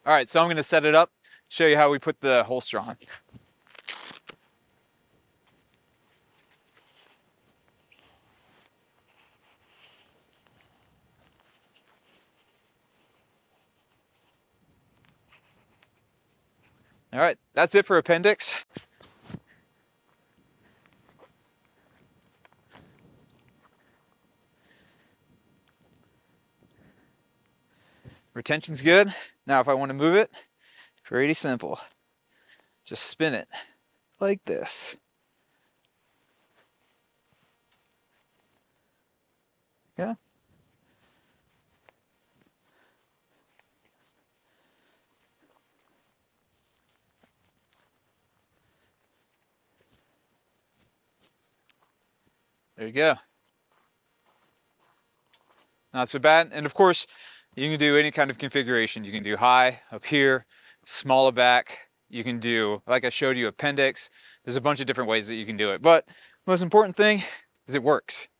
All right, so I'm gonna set it up, show you how we put the holster on. All right, that's it for appendix. Retention's good. Now if I want to move it, pretty simple. Just spin it like this. Yeah. There you go. Not so bad. And of course, you can do any kind of configuration. You can do high, up here, smaller back. You can do, like I showed you, appendix. There's a bunch of different ways that you can do it. But most important thing is it works.